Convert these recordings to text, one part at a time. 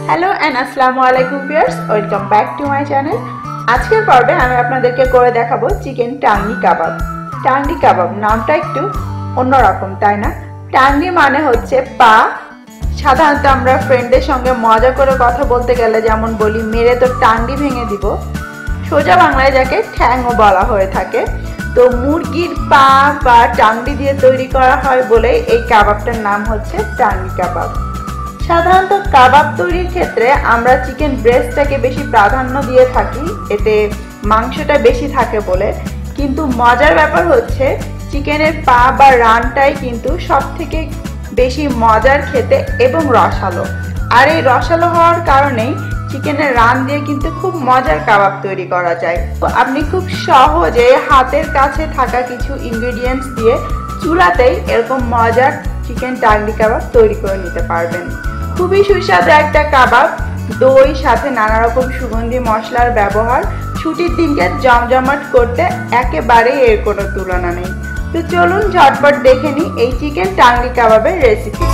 Hello and আসসালামু আলাইকুম viewers, welcome back to my channel. আজকের পর্বে আমি আপনাদেরকে করে দেখাবো চিকেন টাংনি কাবাব। টাংনি কাবাব নামটা একটু অন্যরকম, তাই না? টাংনি মানে হচ্ছে পা। সাধারণত আমরা ফ্রেন্ডদের সঙ্গে মজা করে কথা বলতে গেলে যেমন বলি, মেরে তো টাংনি ভেঙে দিব। সোজা বাংলায় যাকে ঠ্যাংও বলা হয়ে থাকে। তো মুরগির পা বা টাংনি দিয়ে তৈরি করা হয় বলে এই কাবাবটার নাম হচ্ছে টাংনি কাবাব। সাধারণত কাবাব তৈরির ক্ষেত্রে আমরা চিকেন ব্রেস্টটাকে বেশি প্রাধান্য দিয়ে থাকি, এতে মাংসটা বেশি থাকে বলে। কিন্তু মজার ব্যাপার হচ্ছে চিকেনের পা বা রানটাই কিন্তু সব থেকে বেশি মজার খেতে এবং রসালো। আর এই রসালো হওয়ার কারণেই চিকেনের রান দিয়ে কিন্তু খুব মজার কাবাব তৈরি করা যায়। তো আপনি খুব সহজে হাতের কাছে থাকা কিছু ইনগ্রেডিয়েন্টস দিয়ে চুলাতেই এরকম মজার চিকেন টাংনি কাবাব তৈরি করে নিতে পারবেন। খুবই সুস্বাদু একটা কাবাব, দই সাথে নানা রকম সুগন্ধি মশলার ব্যবহার ছুটির দিনকে জমজমাট করতে একেবারেই এর কোনো তুলনা নেই। তো চলুন ঝটপট দেখে নিই এই চিকেন টাংনি কাবাবের রেসিপি।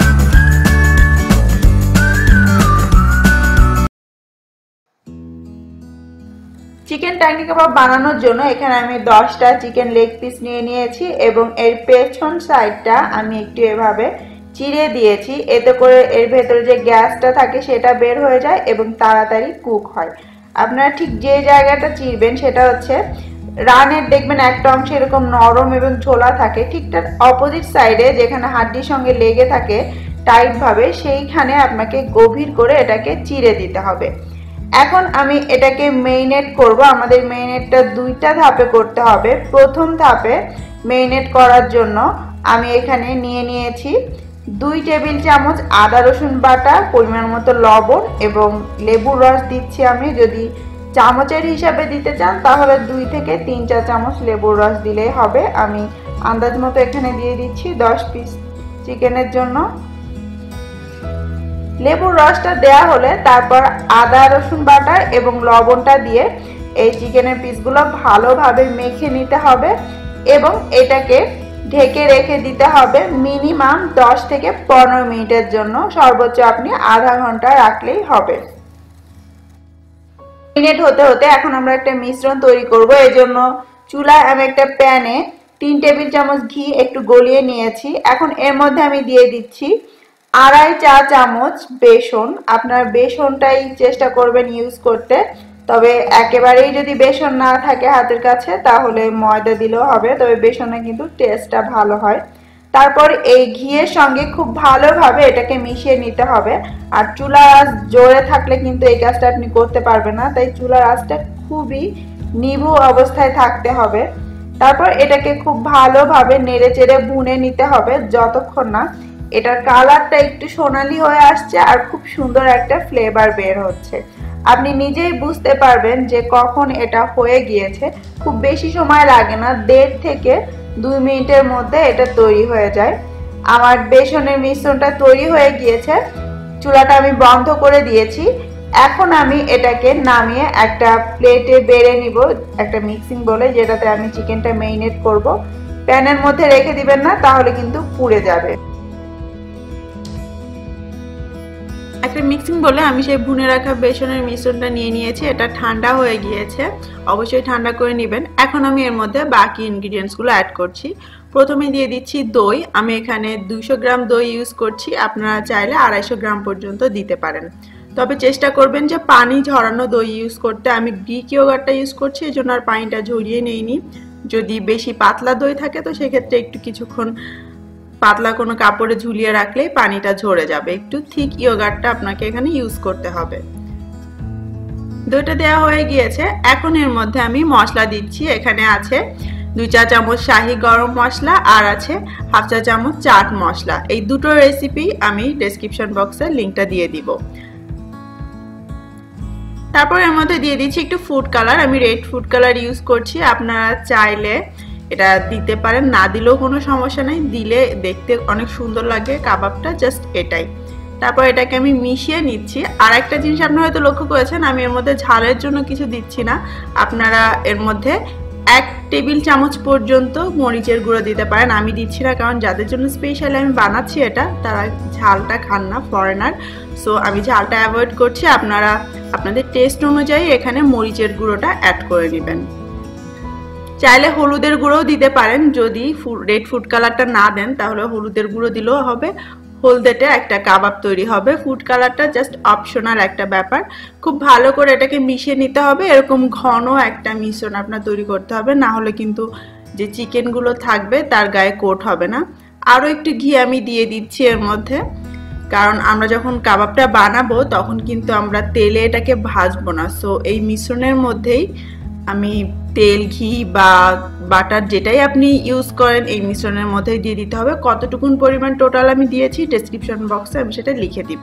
চিকেন টাংনি কাবাব বানানোর জন্য এখানে আমি 10টা চিকেন লেগ পিস নিয়ে নিয়েছি এবং এর পেছন সাইডটা আমি একটু এভাবে চিড়ে দিয়েছি, এতে করে এর ভেতরে যে গ্যাসটা থাকে সেটা বের হয়ে যায় এবং তাড়াতাড়ি কুক হয়। আপনারা ঠিক যে জায়গাটা চিড়বেন সেটা হচ্ছে রানের, দেখবেন একটা অংশ এরকম নরম এবং ঝোলা থাকে, ঠিক তার অপোজিট সাইডে যেখানে হাড্ডির সঙ্গে লেগে থাকে টাইট ভাবে, সেইখানে আপনাকে গভীর করে এটাকে চিড়ে দিতে হবে। এখন আমি এটাকে মেরিনেট করব। আমাদের মেরিনেটটা 2টা ধাপে করতে হবে। প্রথম ধাপে মেরিনেট করার জন্য আমি এখানে নিয়ে নিয়েছি 2 টেবিল চামচ আদা রসুন বাটা, পরিমাণ মতো লবণ এবং লেবুর রস দিচ্ছি আমি। যদি চামচের হিসাবে দিতে চান তাহলে 2 থেকে 3 চামচ লেবুর রস দিলেই হবে। আমি আন্দাজ মতো এখানে দিয়ে দিচ্ছি 10 পিস চিকেনের জন্য। লেবুর রসটা দেয়া হলে তারপর আদা রসুন বাটা এবং লবণটা দিয়ে এই চিকেনের পিসগুলো ভালোভাবে মেখে নিতে হবে এবং এটাকে ঢেকে রেখে দিতে হবে মিনিমাম 10 থেকে 15 মিনিটের জন্য। সর্বোচ্চ আপনি আধা ঘন্টা রাখলেই হবে। মিনিট হতে হতে এখন আমরা একটা মিশ্রণ তৈরি করব। এই জন্য চুলায় আমি একটা প্যানে 3 টেবিল চামচ ঘি একটু গলিয়ে নিয়েছি। এখন এর মধ্যে আমি দিয়ে দিচ্ছি 2.5 চা চামচ বেসন। আপনার বেসনটাই চেষ্টা করবেন ইউজ করতে, তবে একেবারেই যদি বেসন না থাকে হাতের কাছে তাহলে ময়দা দিলেও হবে, তবে বেসনে কিন্তু টেস্টটা ভালো হয়। তারপর এই ঘিয়ের সঙ্গে খুব ভালোভাবে এটাকে মিশিয়ে নিতে হবে। আর চুলার আঁচ জোরে থাকলে কিন্তু এই কাজটা আপনি করতে পারবেন না, তাই চুলার আঁচটা খুবই নিভু অবস্থায় থাকতে হবে। তারপর এটাকে খুব ভালোভাবে নেড়ে চেড়ে ভুনে নিতে হবে যতক্ষণ না এটার কালারটা একটু সোনালি হয়ে আসছে আর খুব সুন্দর একটা ফ্লেভার বের হচ্ছে। আপনি নিজেই বুঝতে পারবেন যে কখন এটা হয়ে গিয়েছে। খুব বেশি সময় লাগে না, 1.5 থেকে 2 মিনিটের মধ্যে এটা তৈরি হয়ে যায়। আমার বেসনের মিশ্রণটা তৈরি হয়ে গিয়েছে, চুলাটা আমি বন্ধ করে দিয়েছি। এখন আমি এটাকে নামিয়ে একটা প্লেটে বেড়ে নিব, একটা মিক্সিং বলে, যেটাতে আমি চিকেনটা মেরিনেট করব। প্যানের মধ্যে রেখে দিবেন না, তাহলে কিন্তু পুড়ে যাবে। একটা মিক্সিং বলে আমি সেই ভুনে রাখা বেসনের মিশ্রণটা নিয়ে নিয়েছি। এটা ঠান্ডা হয়ে গিয়েছে, অবশ্যই ঠান্ডা করে নেবেন। এখন আমি এর মধ্যে বাকি ইনগ্রিডিয়েন্টসগুলো অ্যাড করছি। প্রথমে দিয়ে দিচ্ছি দই। আমি এখানে 200 গ্রাম দই ইউজ করছি, আপনারা চাইলে 250 গ্রাম পর্যন্ত দিতে পারেন, তবে চেষ্টা করবেন যে পানি ঝরানো দই ইউজ করতে। আমি গ্রিক ইয়োগার্টটা ইউজ করছি, এই জন্য আর পানিটা ঝরিয়ে নেইনি। যদি বেশি পাতলা দই থাকে তো সেক্ষেত্রে একটু কিছুক্ষণ পাতলা কোনো কাপড়ে ঝুলিয়ে রাখলেই পানিটা ঝরে যাবে। একটু থিক ইয়োগার্টটা আপনাকে এখানে ইউজ করতে হবে। দইটা দেওয়া হয়ে গিয়েছে। এখন এর মধ্যে আমি মশলা দিচ্ছি। এখানে আছে 2 চা চামচ শাহি গরম মশলা আর আছে 1/2 চা চামচ চাট মশলা। এই দুটো রেসিপি আমি ডেসক্রিপশন বক্সে লিঙ্কটা দিয়ে দিব। তারপর এর মধ্যে দিয়ে দিচ্ছি একটু ফুড কালার। আমি রেড ফুড কালার ইউজ করছি, আপনারা চাইলে এটা দিতে পারেন, না দিলেও কোনো সমস্যা নেই, দিলে দেখতে অনেক সুন্দর লাগে কাবাবটা, জাস্ট এটাই। তারপর এটাকে আমি মিশিয়ে নিচ্ছি। আর একটা জিনিস আপনারা হয়তো লক্ষ্য করেছেন, আমি এর মধ্যে ঝালের জন্য কিছু দিচ্ছি না। আপনারা এর মধ্যে 1 টেবিল চামচ পর্যন্ত মরিচের গুঁড়ো দিতে পারেন। আমি দিচ্ছি না, কারণ যাদের জন্য স্পেশালি আমি বানাচ্ছি এটা তারা ঝালটা খান না, ফরেনার, সো আমি ঝালটা অ্যাভয়েড করছি। আপনারা আপনাদের টেস্ট অনুযায়ী এখানে মরিচের গুঁড়োটা অ্যাড করে নেবেন। চাইলে হলুদের গুঁড়োও দিতে পারেন, যদি রেড ফুড কালারটা না দেন তাহলে হলুদের গুঁড়ো দিলেও হবে, হলদেটে একটা কাবাব তৈরি হবে। ফুড কালারটা জাস্ট অপশনাল একটা ব্যাপার। খুব ভালো করে এটাকে মিশিয়ে নিতে হবে, এরকম ঘন একটা মিশ্রণ আপনার তৈরি করতে হবে, না হলে কিন্তু যে চিকেনগুলো থাকবে তার গায়ে কোট হবে না। আরও একটু ঘি আমি দিয়ে দিচ্ছি এর মধ্যে, কারণ আমরা যখন কাবাবটা বানাবো তখন কিন্তু আমরা তেলে এটাকে ভাজবো না, সো এই মিশ্রণের মধ্যেই আমি তেল, ঘি বা বাটার যেটাই আপনি ইউজ করেন এই মিশ্রণের মধ্যে দিয়ে দিতে হবে। কতটুকুন পরিমাণ টোটাল আমি দিয়েছি ডেসক্রিপশন বক্সে আমি সেটা লিখে দিব।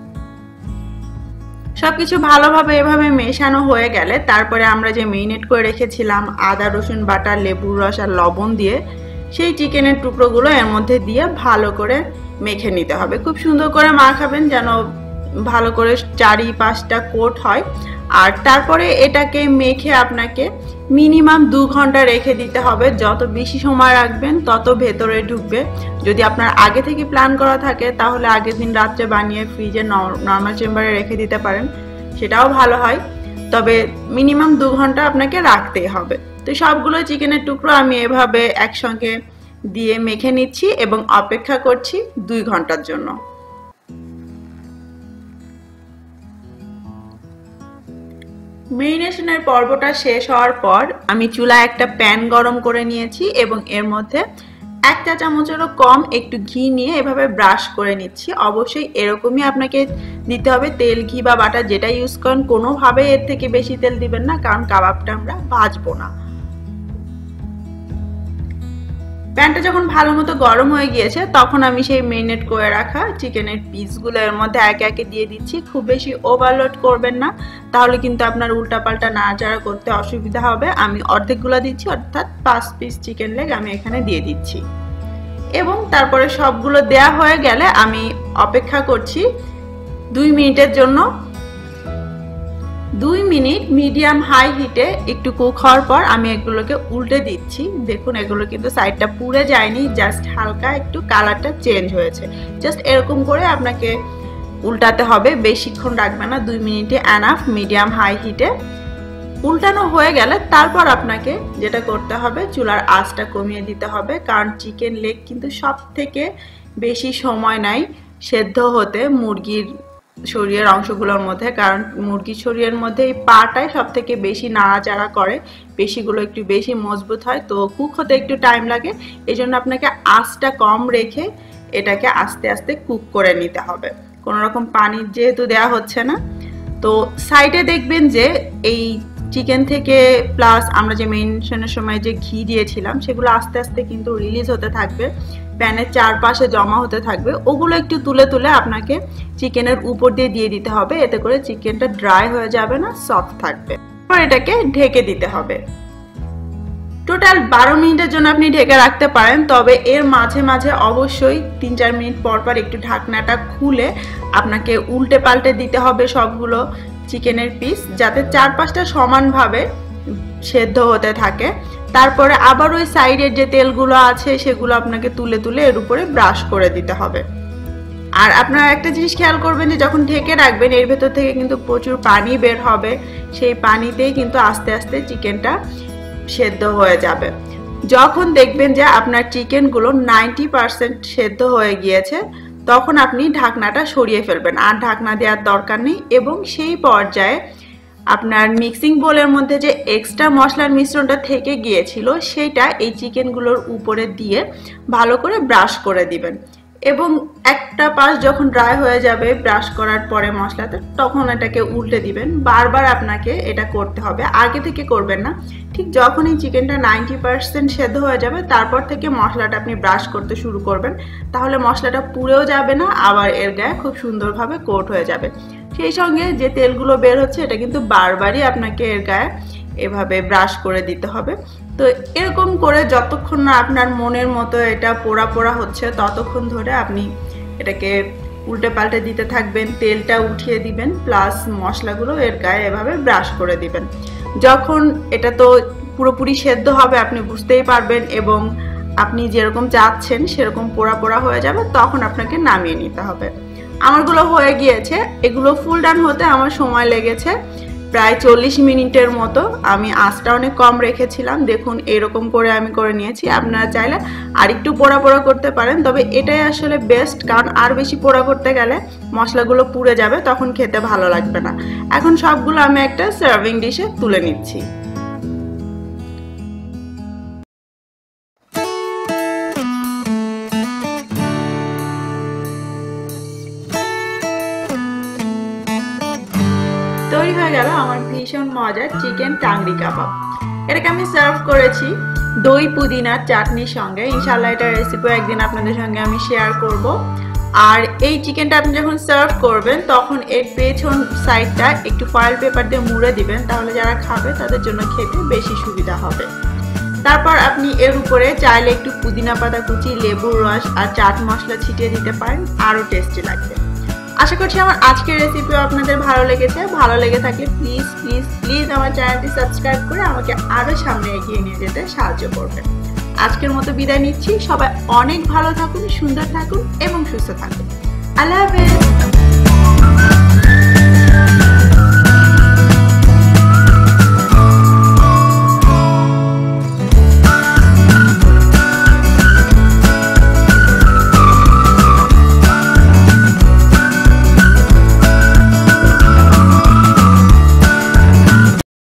সবকিছু ভালোভাবে এভাবে মেশানো হয়ে গেলে তারপরে আমরা যে মেরিনেট করে রেখেছিলাম আদা রসুন বাটা, লেবুর রস আর লবণ দিয়ে, সেই চিকেনের টুকরোগুলো এর মধ্যে দিয়ে ভালো করে মেখে নিতে হবে। খুব সুন্দর করে মাখাবেন যেন ভালো করে 4-5টা কোট হয়। আর তারপরে এটাকে মেখে আপনাকে মিনিমাম 2 ঘন্টা রেখে দিতে হবে। যত বেশি সময় রাখবেন তত ভেতরে ঢুকবে। যদি আপনার আগে থেকে প্ল্যান করা থাকে তাহলে আগের দিন রাত্রে বানিয়ে ফ্রিজে নর্মাল চেম্বারে রেখে দিতে পারেন, সেটাও ভালো হয়। তবে মিনিমাম 2 ঘন্টা আপনাকে রাখতেই হবে। তো সবগুলো চিকেনের টুকরো আমি এভাবে একসঙ্গে দিয়ে মেখে নিচ্ছি এবং অপেক্ষা করছি 2 ঘন্টার জন্য। মেরিনেশনের পর্বটা শেষ হওয়ার পর আমি চুলায় একটা প্যান গরম করে নিয়েছি এবং এর মধ্যে 1 চা চামচেরও কম একটু ঘি নিয়ে এভাবে ব্রাশ করে নিচ্ছি। অবশ্যই এরকমই আপনাকে দিতে হবে, তেল, ঘি বা বাটার যেটা ইউজ করেন কোনোভাবে এর থেকে বেশি তেল দিবেন না, কারণ কাবাবটা আমরা ভাজবো না। প্যানটা যখন ভালো মতো গরম হয়ে গিয়েছে তখন আমি সেই মেরিনেট করে রাখা চিকেনের পিসগুলো এর মধ্যে একে একে দিয়ে দিচ্ছি। খুব বেশি ওভারলোড করবেন না, তাহলে কিন্তু আপনার উল্টাপাল্টা নাড়াচাড়া করতে অসুবিধা হবে। আমি অর্ধেকগুলো দিচ্ছি, অর্থাৎ 5 পিস চিকেন লেগ আমি এখানে দিয়ে দিচ্ছি। এবং তারপরে সবগুলো দেয়া হয়ে গেলে আমি অপেক্ষা করছি 2 মিনিটের জন্য। 2 মিনিট মিডিয়াম হাই হিটে একটু কুক হওয়ার পর আমি এগুলোকে উল্টে দিচ্ছি। দেখুন এগুলো কিন্তু সাইডটা পুড়ে যায়নি, জাস্ট হালকা একটু কালারটা চেঞ্জ হয়েছে। জাস্ট এরকম করে আপনাকে উল্টাতে হবে, বেশিক্ষণ রাখবে না, 2 মিনিটে এনাফ মিডিয়াম হাই হিটে। উল্টানো হয়ে গেলে তারপর আপনাকে যেটা করতে হবে চুলার আঁচটা কমিয়ে দিতে হবে, কারণ চিকেন লেগ কিন্তু সব থেকে বেশি সময় নেয় সেদ্ধ হতে মুরগির শরীরের অংশগুলোর মধ্যে, কারণ মুরগির শরীরের মধ্যে এই পাটাই সব থেকে বেশি নাড়াচাড়া করে, পেশিগুলো একটু বেশি মজবুত হয়, তো কুক হতে একটু টাইম লাগে। এই জন্য আপনাকে আঁচটা কম রেখে এটাকে আস্তে আস্তে কুক করে নিতে হবে। কোনো রকম পানি যেহেতু দেওয়া হচ্ছে না, তো সাইডে দেখবেন যে এই চিকেন থেকে প্লাস আমরা যে মেরিনেশনের সময় যে ঘি দিয়েছিলাম সেগুলো আস্তে আস্তে কিন্তু রিলিজ হতে থাকবে, প্যানের চারপাশে জমা হতে থাকবে। ওগুলো একটু তুলে তুলে আপনাকে চিকেনের উপর দিয়ে দিতে হবে, এতে করে চিকেনটা ড্রাই হয়ে যাবে না, সফট থাকবে। এবার এটাকে ঢেকে দিতে হবে। টোটাল 12 মিনিটের জন্য আপনি ঢেকে রাখতে পারেন, তবে এর মাঝে মাঝে অবশ্যই 3-4 মিনিট পর পর একটু ঢাকনাটা খুলে আপনাকে উল্টে পাল্টে দিতে হবে সবগুলো চিকেনের পিস, যাতে 4-5টা সমানভাবে সেদ্ধ হতে থাকে। তারপরে আবার ওই সাইডের যে তেলগুলো আছে সেগুলো আপনাকে তুলে তুলে এর উপরে ব্রাশ করে দিতে হবে। আর আপনারা একটা জিনিস খেয়াল করবেন যে যখন ঢেকে রাখবেন এর ভেতর থেকে কিন্তু প্রচুর পানি বের হবে, সেই পানিতেই কিন্তু আস্তে আস্তে চিকেনটা সেদ্ধ হয়ে যাবে। যখন দেখবেন যে আপনার চিকেনগুলো 90% সেদ্ধ হয়ে গিয়েছে তখন আপনি ঢাকনাটা সরিয়ে ফেলবেন, আর ঢাকনা দেওয়ার দরকার নেই। এবং সেই পর্যায়ে আপনার মিক্সিং বোলের মধ্যে যে এক্সট্রা মশলার মিশ্রণটা থেকে গিয়েছিল সেটা এই চিকেনগুলোর উপরে দিয়ে ভালো করে ব্রাশ করে দিবেন। এবং একটা পাশ যখন ড্রাই হয়ে যাবে ব্রাশ করার পরে মশলাতে, তখন এটাকে উল্টে দিবেন। বারবার আপনাকে এটা করতে হবে, আগে থেকে করবেন না। ঠিক যখন এই চিকেনটা 90% সেদ্ধ হয়ে যাবে তারপর থেকে মশলাটা আপনি ব্রাশ করতে শুরু করবেন, তাহলে মশলাটা পুড়েও যাবে না, আবার এর গায়ে খুব সুন্দরভাবে কোট হয়ে যাবে। সেই সঙ্গে যে তেলগুলো বের হচ্ছে এটা কিন্তু বারবারই আপনাকে এর গায়ে এভাবে ব্রাশ করে দিতে হবে। তো এরকম করে যতক্ষণ না আপনার মনের মতো এটা পোড়া পোড়া হচ্ছে ততক্ষণ ধরে আপনি এটাকে উল্টে পাল্টে দিতে থাকবেন, তেলটা উঠিয়ে দিবেন, প্লাস মশলাগুলো এর গায়ে এভাবে ব্রাশ করে দিবেন। যখন এটা তো পুরোপুরি সেদ্ধ হবে আপনি বুঝতেই পারবেন এবং আপনি যেরকম চাচ্ছেন সেরকম পোড়া পোড়া হয়ে যাবে, তখন আপনাকে নামিয়ে নিতে হবে। আমারগুলো হয়ে গিয়েছে। এগুলো ফুল ডান হতে আমার সময় লেগেছে প্রায় 40 মিনিটের মতো। আমি আঁচটা অনেক কম রেখেছিলাম। দেখুন এরকম করে আমি করে নিয়েছি। আপনারা চাইলে আর একটু পোড়া পোড়া করতে পারেন, তবে এটাই আসলে বেস্ট, কারণ আর বেশি পোড়া করতে গেলে মশলাগুলো পুড়ে যাবে, তখন খেতে ভালো লাগবে না। এখন সবগুলো আমি একটা সার্ভিং ডিশে তুলে নিচ্ছি। তৈরি হয়ে গেল আমার ভীষণ মজার চিকেন টাংরি কাবাব। এটাকে আমি সার্ভ করেছি দই পুদিনার চাটনির সঙ্গে। ইনশাআল্লাহ এটার রেসিপিও একদিন আপনাদের সঙ্গে আমি শেয়ার করব। আর এই চিকেনটা আপনি যখন সার্ভ করবেন তখন এর পেছন সাইডটা একটু ফয়েল পেপার দিয়ে মুড়ে দিবেন, তাহলে যারা খাবে তাদের জন্য খেতে বেশি সুবিধা হবে। তারপর আপনি এর উপরে চাইলে একটু পুদিনা পাতা কুচি, লেবুর রস আর চাট মশলা ছিটিয়ে দিতে পারেন, আরও টেস্টি লাগবে। আশা করছি আমার আজকের রেসিপিও আপনাদের ভালো লেগেছে। ভালো লেগে থাকলে প্লিজ প্লিজ প্লিজ আমার চ্যানেলটি সাবস্ক্রাইব করে আমাকে আরও সামনে এগিয়ে নিয়ে যেতে সাহায্য করবেন। আজকের মতো বিদায় নিচ্ছি। সবাই অনেক ভালো থাকুন, সুন্দর থাকুন এবং সুস্থ থাকুন। আল্লাহ হাফেজ।